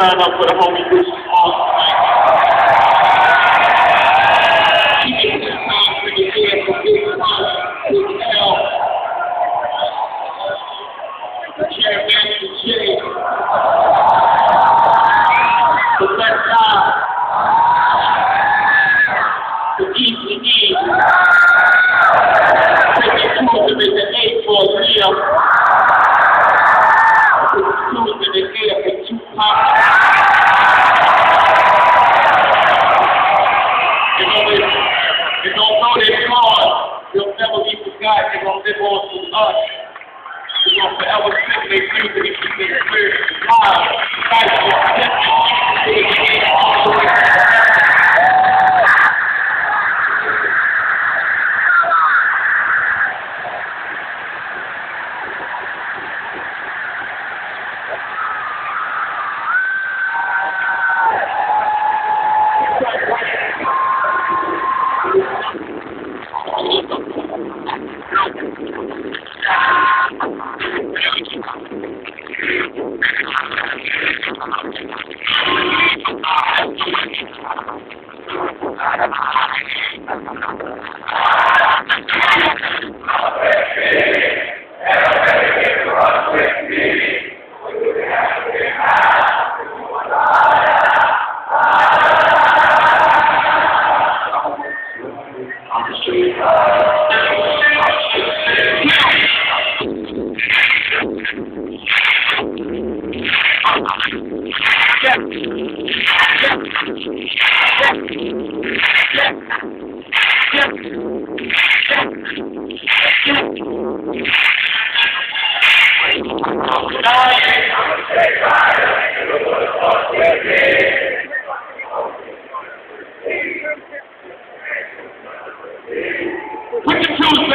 round up for the homie Lucy Moss tonight. She gets that time for the year for Big Pun, Big L, Chair Master J, the West Side, the Easy E, taking two of them in the A for Leo. They'll never be forgotten. They're going to live on through us. We're going to forever sing their music and keep their spirit alive. We can choose